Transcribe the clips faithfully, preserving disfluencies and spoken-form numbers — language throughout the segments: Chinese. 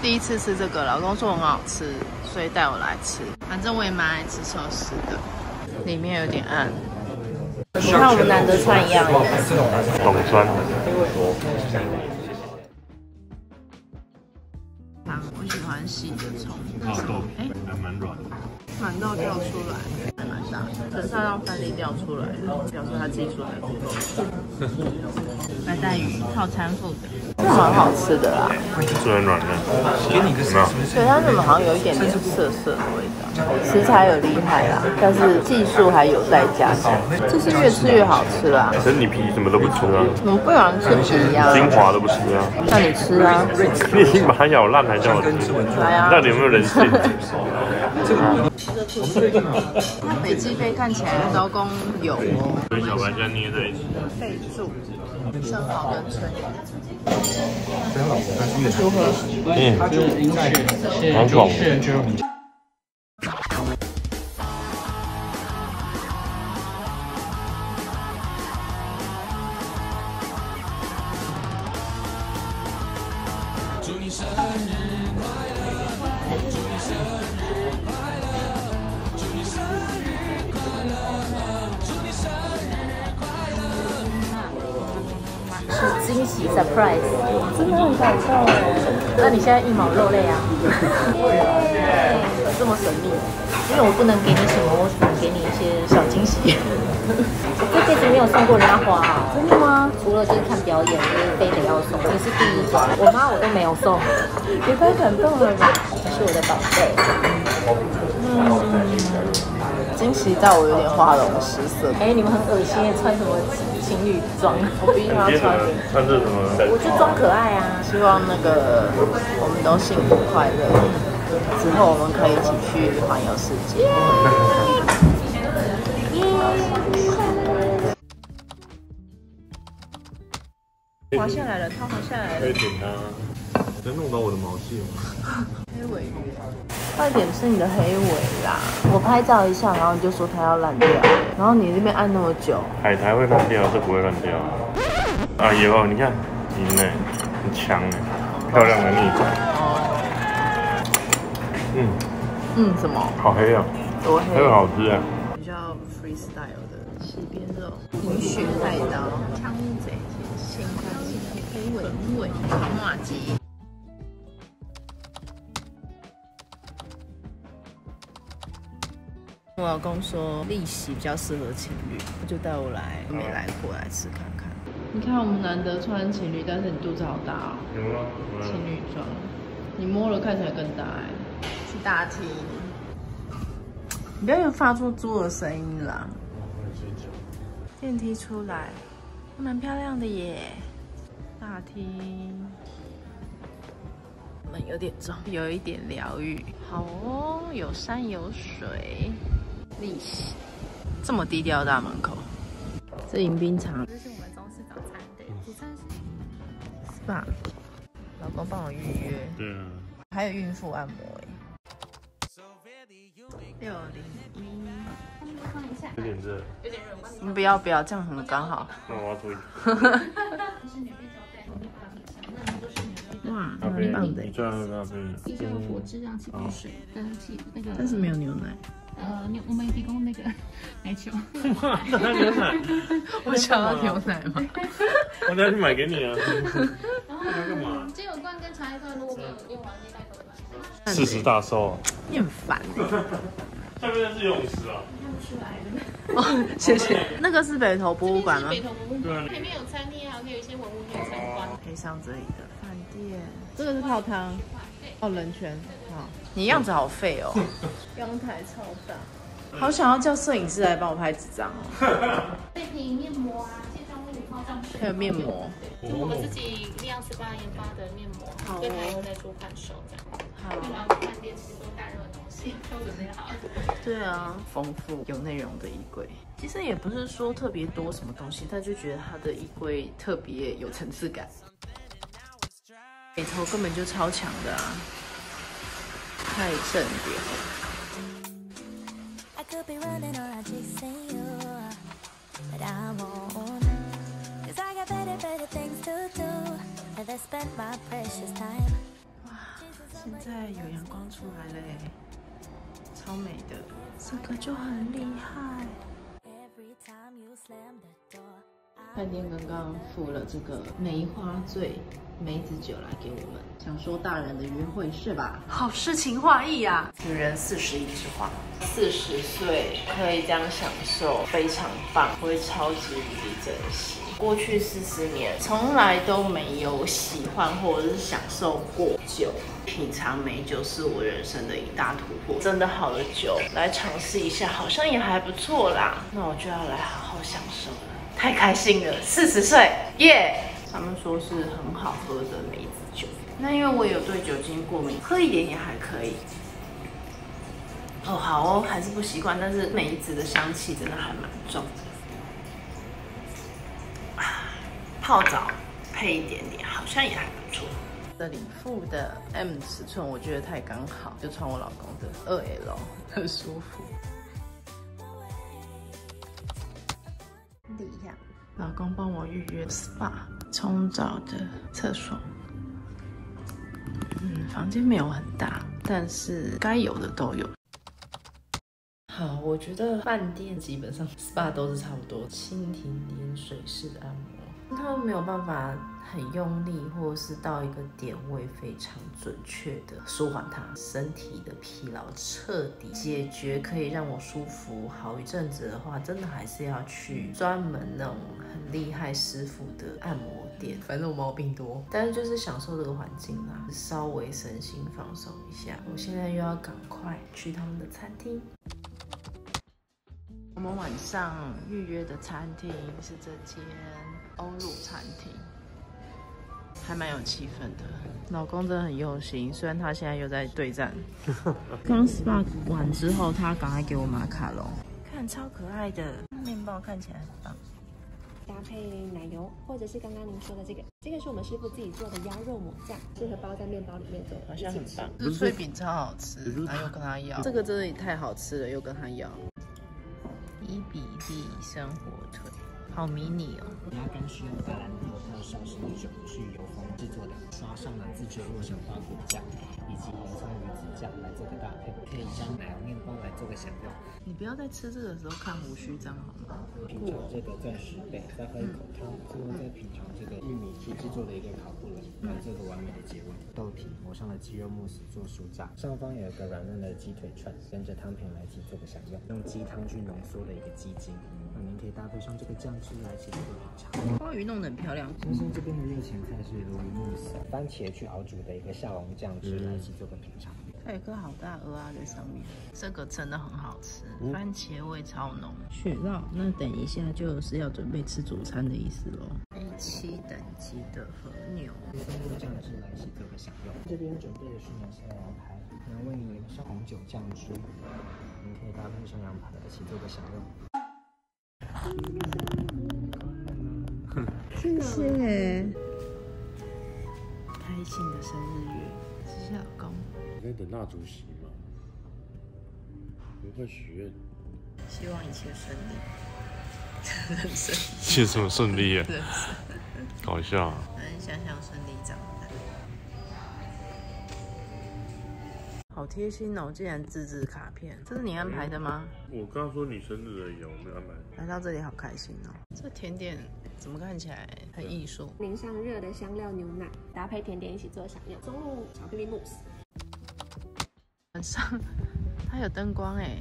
第一次吃这个，老公说很好吃，所以带我来吃。反正我也蛮爱吃寿司的，里面有点暗。你看我们难得穿一样的， 懂穿。 我喜欢细的葱， 好豆皮，还蛮软的。 软到掉出来，还蛮大，可是它让饭粒掉出来了，表示它技术还不够。白带鱼套餐附的，这蛮好吃的啦， 虽然软嫩，给你个什么？ 对，它怎么好像有一点点涩涩的味道。食材有厉害啦，但是技术还有待加强。这是越吃越好吃啦。 可是你皮什么都不吃啊？ 我们不喜欢吃皮呀， 精华都不吃啊？ 那你吃啊？ 你已经把它咬烂，还叫我吃？ 来啊！ 到底有没有人性？ 它北极贝看起来刀工有哦， 跟小白酱捏在一起。 备注生蚝跟春雨，如何？ 嗯，蛮爽的。祝你生日快乐！祝你生日快乐！祝你生日快乐！祝你生日快乐！ 是惊喜 surprise， 真的很感动哎。那你现在一毛落泪啊？这么神秘，因为我不能给你什么，我只能给你一些小惊喜。我这辈子没有送过人家花啊，真的吗？除了就是看表演，就是非得要送，你是第一个。我妈我都没有送，也太感动了吧！你是我的宝贝。 嗯，惊喜到我有点花容失色。 哎，你们很恶心，穿什么情侣装？我逼他穿。 穿这什么？ 我就装可爱啊！ 希望那个我们都幸福快乐，之后我们可以一起去环游世界。滑下来了，它滑下来了。 可以点它，再弄到我的毛细吗？ 黑尾鱼，快点吃你的黑尾啦！我拍照一下，然后你就说它要烂掉，然后你那边按那么久。 海苔会烂掉，这不会烂掉。啊有，你看，赢呢，很强呢，漂亮的逆转。嗯嗯，什么？ 好黑啊！ 多黑？ 很好吃啊！ 比较 freestyle 的西边肉，银雪菜刀，枪贼，鲜花鸡，黑尾尾，烤马鸡。我老公说利息比较适合情侣，就带我来没来过来吃看看。你看我们难得穿情侣，但是你肚子好大哦。 有吗？ 情侣装，你摸了看起来更大哎。去大厅，你不要又发出猪的声音啦。电梯出来，蛮漂亮的耶。大厅，门有点重，有一点疗愈。好哦，有山有水。利息，这么低调的大门口。这迎宾场。 这是我们中式早餐，对，午餐是。 是吧？老公帮我预约。 对啊。 还有孕妇按摩哎。六零一。 有点热。 有点热， 你不要不要，这样很刚好。 那我要注意。 哇， 咖啡， 蛮棒的。 你最爱喝咖啡。 一些果汁让气泡水跟气那个， 但是没有牛奶。 呃，牛我们提供那个奶球。 哇，那牛奶？ 我想要牛奶吗？ 我等下去买给你啊。 然后要干嘛？ 精油罐跟茶叶罐，如果没有用完，可以带走的。 四十大寿啊！ 你很烦哎。 下面是游泳池啊。 出来了。 哦，谢谢。那个是北投博物馆吗？ 北投博物对啊馆，前面有餐厅，还有有一些文物可以参观。 配上这里的饭店，这个是泡汤。哦，冷泉。好，你样子好废哦。阳台超大，好想要叫摄影师来帮我拍几张哦。 废品面膜啊，卸妆物化妆水， 还有面膜。 就我们自己力量十八研发的面膜，跟还有在做贩售这样。 好。 就来饭店其实都大热的东西都准备好了。 对啊，丰富有内容的衣柜，其实也不是说特别多什么东西，但就觉得它的衣柜特别有层次感。北投根本就超强的啊，太正点了。哇， 现在有阳光出来了耶，超美的，这个就很厉害。饭店刚刚付了这个梅花醉梅子酒来给我们，想说大人的约会是吧？好诗情画意啊！女人四十一枝花，四十岁可以这样享受，非常棒，我会超级无敌珍惜。过去四十年从来都没有喜欢或者是享受过酒，品尝美酒是我人生的一大突破。真的好的酒来尝试一下，好像也还不错啦。那我就要来好好享受了。太开心了，四十岁，耶！他们说是很好喝的梅子酒，那因为我有对酒精过敏，喝一点也还可以。哦，好哦，还是不习惯，但是梅子的香气真的还蛮重的。啊，泡澡配一点点，好像也还不错。这里附的 M 尺寸我觉得太刚好，就穿我老公的二 L， 很舒服。一下，老公帮我预约 S P A 冲澡的厕所。嗯，房间没有很大，但是该有的都有。好，我觉得饭店基本上 S P A 都是差不多蜻蜓点水式的按摩，他们没有办法很用力，或者是到一个点位非常准确的舒缓他身体的疲劳，彻底解决，可以让我舒服好一阵子的话，真的还是要去专门那种很厉害师傅的按摩店。反正我毛病多，但是就是享受这个环境啦，稍微身心放松一下。我现在又要赶快去他们的餐厅。我们晚上预约的餐厅是这间欧陆餐厅。还蛮有气氛的，老公真的很用心。虽然他现在又在对战，刚 S P A 完之后，他赶快给我马卡龙，看超可爱的面包，看起来很棒。 搭配奶油，或者是刚刚您说的这个，这个是我们师傅自己做的鸭肉抹酱，适合包在面包里面做， 好像很棒。这脆饼超好吃，然后又跟他要，这个真的也太好吃了，又跟他要。伊比利生活腿。好迷你哦！ 鸭肝是用白兰地还有绍兴酒去油封制作的，刷上了自制洛神花果酱以及油葱鱼子酱来做个搭配，可以将奶油面包来做个享用。 你不要在吃这个的时候看胡须章好吗？ 品尝这个钻石贝，再喝一口汤，最后再品尝这个玉米去制作的一个烤布雷，来做个完美的结尾。豆皮抹上了鸡肉慕斯做酥炸，上方有一个软嫩的鸡腿串，跟着汤品来一起做个享用，用鸡汤去浓缩的一个鸡精。那您可以搭配上这个酱汁来一起做个品尝。 花鱼弄得很漂亮。 先生这边的热前菜是鲈鱼慕斯，番茄去熬煮的一个下龙酱汁来一起做个品尝。 它有颗好大鹅啊在上面，这个真的很好吃，番茄味超浓。雪酪，那等一下就是要准备吃主餐的意思咯。A 七等级的和牛， 用酱汁来一起做个享用。这边准备的是牛小羊排，能为您淋上红酒酱汁，您可以搭配上羊排一起做个享用。 谢谢。开心的生日月，谢谢老公。 你在等蜡烛熄吗？你会许愿？ 希望一切顺利。人生一切这么顺利耶？搞笑啊！ 人想想顺利长大。好贴心哦，竟然自制卡片，这是你安排的吗？ 我刚刚说你生日而已，我没有安排。 来到这里好开心哦，这甜点怎么看起来很艺术？ 淋上热的香料牛奶，搭配甜点一起做享用。松露巧克力慕斯。 晚上它有灯光哎，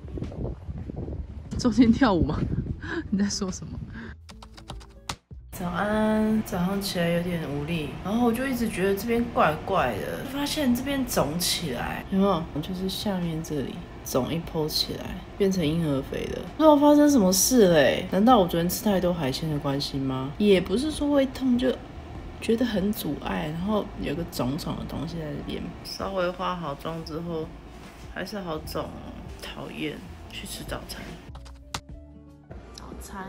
中间跳舞吗？你在说什么？早安，早上起来有点无力，然后我就一直觉得这边怪怪的，发现这边肿起来，有没有？就是下面这里肿一泡起来，变成婴儿肥了，不知道发生什么事嘞？难道我昨天吃太多海鲜的关系吗？也不是说会痛，就觉得很阻碍，然后有个肿肿的东西在这边。稍微化好妆之后，还是好肿哦，讨厌。去吃早餐。早餐。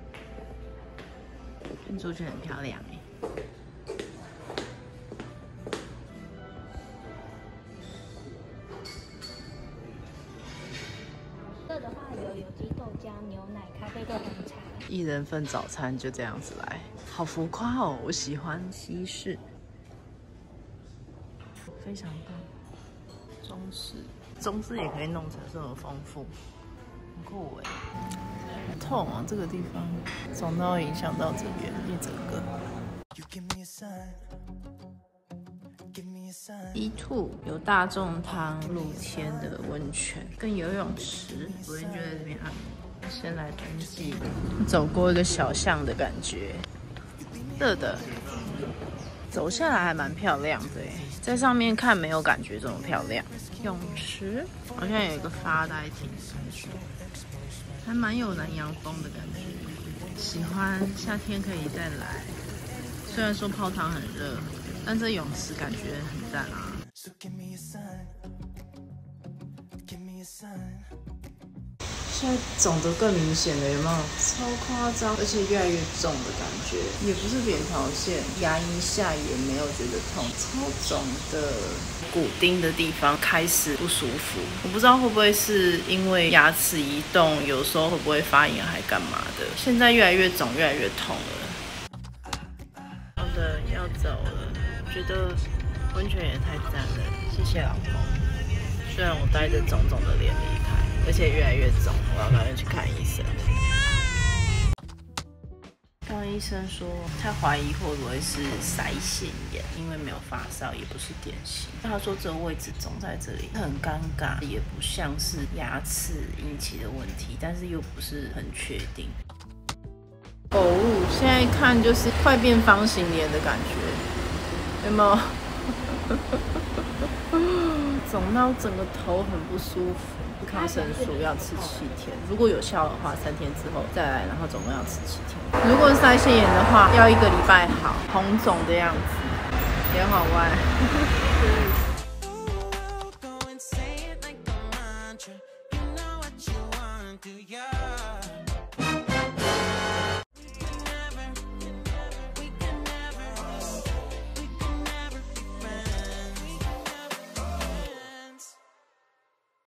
看出去很漂亮哎。 这的话有有机豆浆、牛奶、咖啡豆红茶。 一人份早餐就这样子来，好浮夸哦，我喜欢西式。 非常棒。中式，中式也可以弄成这么丰富，很酷哎。好痛啊，这个地方肿到影响到这边一整个。E two 有大众汤、露天的温泉跟游泳池，昨天就在这边按摩。先来登记，走过一个小巷的感觉，热的，走下来还蛮漂亮的耶，在上面看没有感觉这么漂亮。泳池好像有一个发呆亭的感觉，还蛮有南洋风的感觉，喜欢夏天可以再来。虽然说泡汤很热，但这泳池感觉很赞啊。现在肿得更明显了，有没有？超夸张，而且越来越重的感觉，也不是扁桃腺，牙龈下也没有觉得痛，超肿的。骨钉的地方开始不舒服，我不知道会不会是因为牙齿移动，有时候会不会发炎还干嘛的。现在越来越肿，越来越痛了。好的，要走了。我觉得温泉也太赞了，谢谢老公。虽然我带着肿肿的脸离开，而且越来越肿，我要赶紧去看医生。刚刚医生说他怀疑会不会是腮腺炎，因为没有发烧，也不是典型。他说这个位置肿在这里很尴尬，也不像是牙齿引起的问题，但是又不是很确定。哦，现在看就是快变方形脸的感觉，有没有？肿到整个头很不舒服，抗生素要吃七天，如果有效的话，三天之后再来，然后总共要吃七天。如果是腮腺炎的话，要一个礼拜好，红肿的样子，脸好歪。 Go and say it like a mantra. You know what you want, do ya?